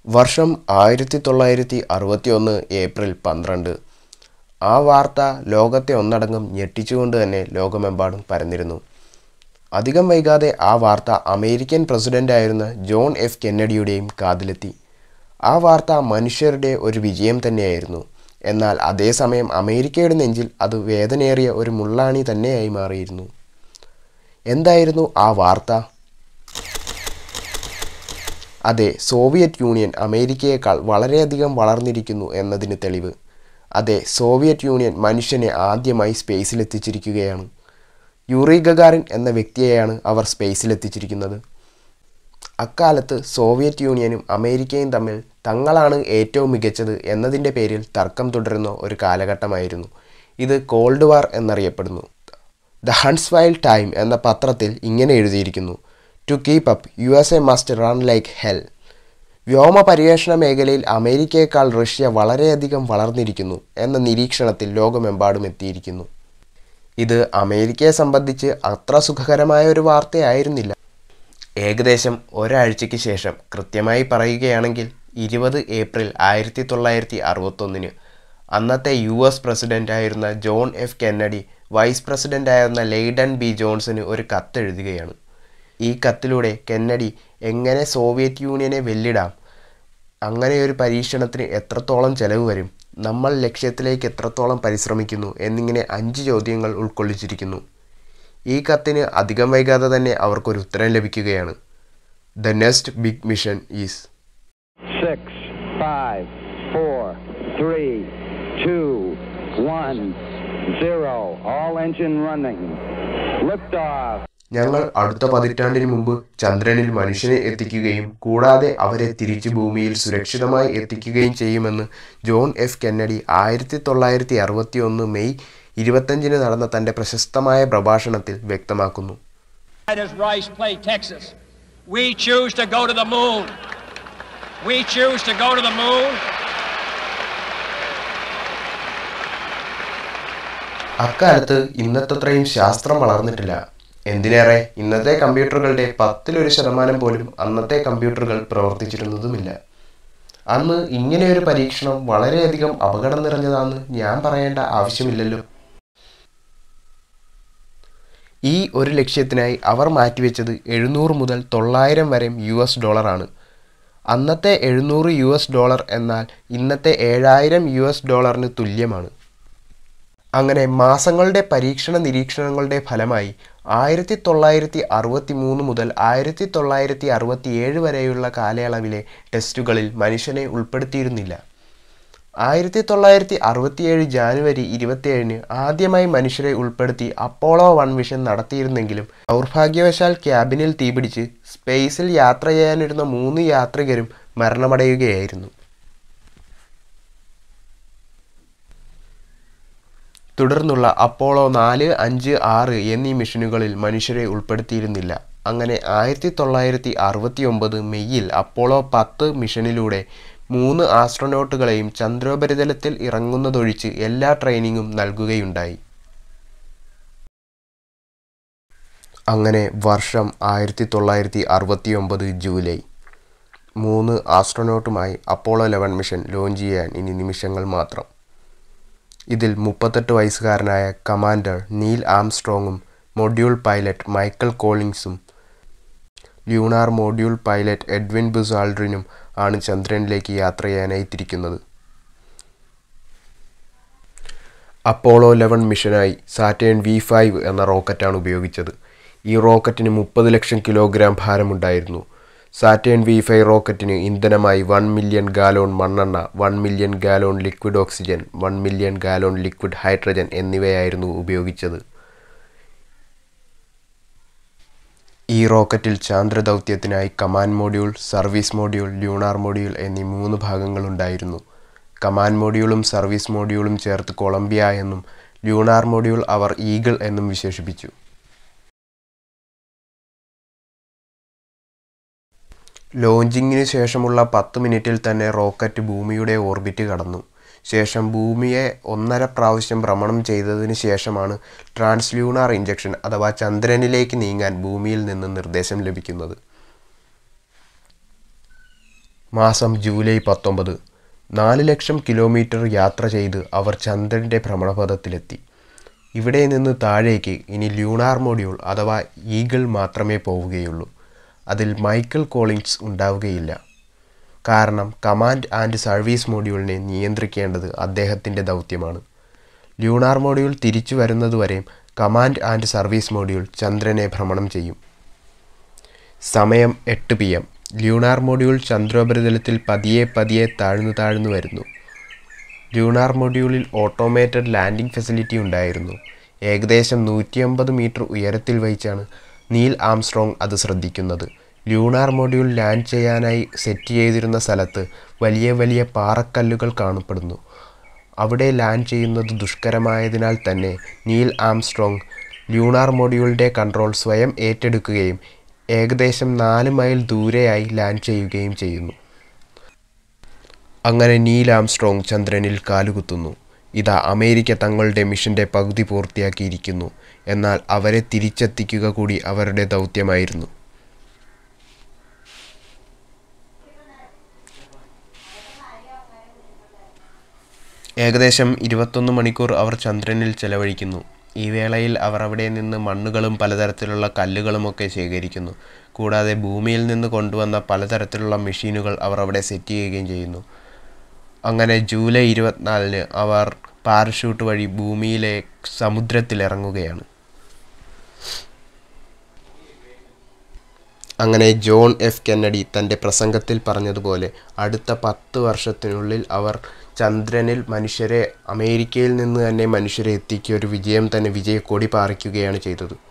വർഷം 1961 ഏപ്രിൽ 12. ആ വാർത്ത ലോകത്തെ ഒന്നടങ്കം ഞെട്ടിച്ചുകൊണ്ട് തന്നെ ലോകമെമ്പാടും പരന്നിരുന്നു. അധികം വൈകാതെ ആ വാർത്ത അമേരിക്കൻ പ്രസിഡന്റായിരുന്ന ജോൺ എഫ് കെന്നഡിയുടെയും കാതിലെത്തി. ആ വാർത്ത മനുഷ്യരുടെ ഒരു വിജയം തന്നെയായിരുന്നു. എന്നാൽ അതേസമയം അമേരിക്കയുടെ നെഞ്ചിൽ അത് വേദനയേറിയ ഒരു മുള്ളാണി തന്നെയായി മാറിയിരുന്നു. എന്തായിരുന്നു ആ വാർത്ത? അതെ, സോവിയറ്റ് യൂണിയൻ അമേരിക്കയേക്കാൾ വളരെയധികം വളർന്നിരിക്കുന്നു എന്നതിന് തെളിവ്. അതെ, സോവിയറ്റ് യൂണിയൻ മനുഷ്യനെ ആദ്യമായി സ്പേസിലെത്തിച്ചിരിക്കുകയാണ്. യൂറി ഗഗാറിൻ എന്ന വ്യക്തിയെയാണ് അവർ സ്പേസിലെത്തിച്ചിരിക്കുന്നത്. അക്കാലത്ത് സോവിയറ്റ് യൂണിയനും അമേരിക്കയും തമ്മിൽ തങ്ങളാണ് ഏറ്റവും മികച്ചത് എന്നതിൻ്റെ പേരിൽ തർക്കം തുടരുന്ന ഒരു കാലഘട്ടമായിരുന്നു. ഇത് കോൾഡ് വാർ എന്നറിയപ്പെടുന്നു. ദ ഹൺസ്വൈൽ ടൈം എന്ന പത്രത്തിൽ ഇങ്ങനെ എഴുതിയിരിക്കുന്നു: to keep up USA must run like hell. വ്യോമ പര്യവേഷണ മേഖലയിൽ അമേരിക്കയേക്കാൾ റഷ്യ വളരെയധികം വളർന്നിരിക്കുന്നു എന്ന നിരീക്ഷണത്തിൽ ലോകമെമ്പാടും എത്തിയിരിക്കുന്നു. ഇത് അമേരിക്കയെ സംബന്ധിച്ച് അത്ര സുഖകരമായ ഒരു വാർത്തയായിരുന്നില്ല. ഏകദേശം ഒരാഴ്ചയ്ക്ക് ശേഷം, കൃത്യമായി പറയുകയാണെങ്കിൽ 20 ഏപ്രിൽ 1961 അന്നത്തെ US പ്രസിഡന്റായിരുന്ന ജോൺ എഫ് കെന്നഡി വൈസ് പ്രസിഡന്റായിരുന്ന ലെയ്ഡൻ ബി ജോൺസന് ഒരു കത്തെഴുതുകയാണ്. ഈ കത്തിലൂടെ കെന്നഡി എങ്ങനെ സോവിയറ്റ് യൂണിയനെ വെല്ലിടാം, അങ്ങനെയൊരു പരീക്ഷണത്തിന് എത്രത്തോളം ചെലവ് വരും, നമ്മൾ ലക്ഷ്യത്തിലേക്ക് എത്രത്തോളം പരിശ്രമിക്കുന്നു എന്നിങ്ങനെ 5 ചോദ്യങ്ങൾ ഉൾക്കൊള്ളിച്ചിരിക്കുന്നു. ഈ കത്തിന് അധികം വൈകാതെ തന്നെ അവർക്കൊരു ഉത്തരം ലഭിക്കുകയാണ്. The next big mission is 6, 5, 4, 3, 2, 1, 0. All engine running. Lift off. ഞങ്ങൾ അടുത്ത 10 പതിറ്റാണ്ടിന് മുമ്പ് ചന്ദ്രനിൽ മനുഷ്യനെ എത്തിക്കുകയും കൂടാതെ അവരെ തിരിച്ചു ഭൂമിയിൽ സുരക്ഷിതമായി എത്തിക്കുകയും ചെയ്യുമെന്ന് ജോൺ എഫ് കെന്നഡി 1961 മെയ് 25 നടന്ന തൻ്റെ പ്രശസ്തമായ പ്രഭാഷണത്തിൽ വ്യക്തമാക്കുന്നു. അക്കാലത്ത് ഇന്നത്തത്രയും ശാസ്ത്രം വളർന്നിട്ടില്ല. എന്തിനേറെ, ഇന്നത്തെ കമ്പ്യൂട്ടറുകളുടെ 10% പോലും അന്നത്തെ കമ്പ്യൂട്ടറുകൾ പ്രവർത്തിച്ചിരുന്നതുമില്ല. അന്ന് ഇങ്ങനെയൊരു പരീക്ഷണം വളരെയധികം അപകടം നിറഞ്ഞതാണെന്ന് ഞാൻ പറയേണ്ട ആവശ്യമില്ലല്ലോ. ഈ ഒരു ലക്ഷ്യത്തിനായി അവർ മാറ്റിവെച്ചത് 700 മുതൽ 900 വരെ $ആണ്. അന്നത്തെ $700 എന്നാൽ ഇന്നത്തെ $7000 തുല്യമാണ്. അങ്ങനെ മാസങ്ങളുടെ പരീക്ഷണ നിരീക്ഷണങ്ങളുടെ ഫലമായി 1963 മുതൽ 1967 വരെയുള്ള കാലയളവിലെ ടെസ്റ്റുകളിൽ മനുഷ്യനെ ഉൾപ്പെടുത്തിയിരുന്നില്ല. 1967 ജാനുവരി 27 ആദ്യമായി മനുഷ്യരെ ഉൾപ്പെടുത്തി അപ്പോളോ 1 മിഷൻ നടത്തിയിരുന്നെങ്കിലും ദൗർഭാഗ്യവശാൽ ക്യാബിനിൽ തീപിടിച്ച് സ്പേസിൽ യാത്ര ചെയ്യാനിരുന്ന 3 യാത്രികരും മരണമടയുകയായിരുന്നു. തുടർന്നുള്ള അപ്പോളോ 4, 5, 6 എന്നീ മിഷനുകളിൽ മനുഷ്യരെ ഉൾപ്പെടുത്തിയിരുന്നില്ല. അങ്ങനെ 1969 മെയ്യിൽ അപ്പോളോ 10 മിഷനിലൂടെ 3 ആസ്ട്രോനോട്ടുകളെയും ചന്ദ്രോപരിതലത്തിൽ ഇറങ്ങുന്നതൊഴിച്ച് എല്ലാ ട്രെയിനിങ്ങും നൽകുകയുണ്ടായി. അങ്ങനെ വർഷം 1969 ജൂലൈ. 3 ആസ്ട്രോനോട്ടുമായി അപ്പോളോ 11 മിഷൻ ലോഞ്ച് ചെയ്യാൻ ഇനി നിമിഷങ്ങൾ മാത്രം. ഇതിൽ 38 വയസ്സുകാരനായ കമാൻഡർ നീൽ ആംസ്ട്രോങ്ങും മൊഡ്യൂൾ പൈലറ്റ് മൈക്കൽ കോളിൻസും lunar module pilot Edwin Buzz ആൾഡ്രിനും ആണ് ചന്ദ്രനിലേക്ക് യാത്ര ചെയ്യാനായി തിരിക്കുന്നത്. അപ്പോളോ 11 മിഷനായി സാറ്റേൺ V5 എന്ന റോക്കറ്റാണ് ഉപയോഗിച്ചത്. ഈ റോക്കറ്റിന് 30 ലക്ഷം കിലോഗ്രാം ഭാരമുണ്ടായിരുന്നു. സാറ്റേൺ V5 റോക്കറ്റിന് ഇന്ധനമായി 1 മില്യൺ ഗാലോൺ മണ്ണെണ്ണ, 1 million gallon liquid oxygen, 1 million gallon liquid hydrogen എന്നിവയായിരുന്നു ഉപയോഗിച്ചത്. ഈ റോക്കറ്റിൽ ചാന്ദ്രദൗത്യത്തിനായി command module, service module, lunar module എന്നീ 3 ഭാഗങ്ങളുണ്ടായിരുന്നു. കമാൻഡ് മൊഡ്യൂളും സർവീസ് മൊഡ്യൂളും ചേർത്ത് കൊളംബിയ എന്നും ലൂണാർ മൊഡ്യൂൾ അവർ ഈഗിൾ എന്നും വിശേഷിപ്പിച്ചു. ലോഞ്ചിങ്ങിന് ശേഷമുള്ള 10 മിനിറ്റിൽ തന്നെ റോക്കറ്റ് ഭൂമിയുടെ ഓർബിറ്റ് കടന്നു. ശേഷം ഭൂമിയെ 1.5 പ്രാവശ്യം ഭ്രമണം ചെയ്തതിന് ശേഷമാണ് ട്രാൻസ്ലൂണാർ ഇഞ്ചക്ഷൻ അഥവാ ചന്ദ്രനിലേക്ക് നീങ്ങാൻ ഭൂമിയിൽ നിന്ന് നിർദ്ദേശം ലഭിക്കുന്നത്. മാസം ജൂലൈ 19. 4 ലക്ഷം കിലോമീറ്റർ യാത്ര ചെയ്ത് അവർ ചന്ദ്രൻ്റെ ഭ്രമണപഥത്തിലെത്തി. ഇവിടെ നിന്ന് താഴേക്ക് ഇനി ലൂണാർ മൊഡ്യൂൾ അഥവാ ഈഗിൾ മാത്രമേ പോവുകയുള്ളൂ. അതിൽ മൈക്കൽ കോളിൻസ് ഉണ്ടാവുകയില്ല. കാരണം കമാൻഡ് ആൻഡ് സർവീസ് മൊഡ്യൂളിനെ നിയന്ത്രിക്കേണ്ടത് അദ്ദേഹത്തിൻ്റെ ദൗത്യമാണ്. ലൂണാർ മൊഡ്യൂൾ തിരിച്ചു വരുന്നതുവരെയും കമാൻഡ് ആൻഡ് സർവീസ് മൊഡ്യൂൾ ചന്ദ്രനെ ഭ്രമണം ചെയ്യും. സമയം 8 PM. ലൂണാർ മൊഡ്യൂൾ ചന്ദ്രോപരിതലത്തിൽ പതിയെ താഴ്ന്നു വരുന്നു. ലൂണാർ മൊഡ്യൂളിൽ ഓട്ടോമേറ്റഡ് ലാൻഡിംഗ് ഫെസിലിറ്റി ഉണ്ടായിരുന്നു. ഏകദേശം 150 മീറ്റർ ഉയരത്തിൽ വഹിച്ചാണ് നീൽ ആംസ്ട്രോങ് അത് ശ്രദ്ധിക്കുന്നത്. ലൂണാർ മൊഡ്യൂൾ ലാൻഡ് ചെയ്യാനായി സെറ്റ് ചെയ്തിരുന്ന സ്ഥലത്ത് വലിയ പാറക്കല്ലുകൾ കാണപ്പെടുന്നു. അവിടെ ലാൻഡ് ചെയ്യുന്നത് ദുഷ്കരമായതിനാൽ തന്നെ നീൽ ആംസ്ട്രോങ് ലൂണാർ മൊഡ്യൂളിൻ്റെ കൺട്രോൾ സ്വയം ഏറ്റെടുക്കുകയും ഏകദേശം 4 മൈൽ ദൂരെയായി ലാൻഡ് ചെയ്യുകയും ചെയ്യുന്നു. അങ്ങനെ നീൽ ആംസ്ട്രോങ് ചന്ദ്രനിൽ കാലുകുത്തുന്നു. ഇതാ അമേരിക്ക തങ്ങളുടെ മിഷൻ്റെ പകുതി പൂർത്തിയാക്കിയിരിക്കുന്നു. എന്നാൽ അവരെ തിരിച്ചെത്തിക്കുക കൂടി അവരുടെ ദൗത്യമായിരുന്നു. ഏകദേശം 21 മണിക്കൂർ അവർ ചന്ദ്രനിൽ ചെലവഴിക്കുന്നു. ഈ വേളയിൽ അവർ അവിടെ നിന്ന് മണ്ണുകളും പലതരത്തിലുള്ള കല്ലുകളുമൊക്കെ ശേഖരിക്കുന്നു. കൂടാതെ ഭൂമിയിൽ നിന്ന് കൊണ്ടുവന്ന പലതരത്തിലുള്ള മെഷീനുകൾ അവർ അവിടെ സെറ്റ് ചെയ്യുകയും ചെയ്യുന്നു. അങ്ങനെ ജൂലൈ 24 അവർ പാരഷൂട്ട് വഴി ഭൂമിയിലെ സമുദ്രത്തിലിറങ്ങുകയാണ്. അങ്ങനെ ജോൺ എഫ് കെന്നഡി തൻ്റെ പ്രസംഗത്തിൽ പറഞ്ഞതുപോലെ അടുത്ത 10 വർഷത്തിനുള്ളിൽ അവർ ചന്ദ്രനിൽ അമേരിക്കയിൽ നിന്ന് തന്നെ മനുഷ്യരെ എത്തിക്കിയ ഒരു വിജയം തന്നെ വിജയക്കൊടി പാറിക്കുകയാണ് ചെയ്തത്.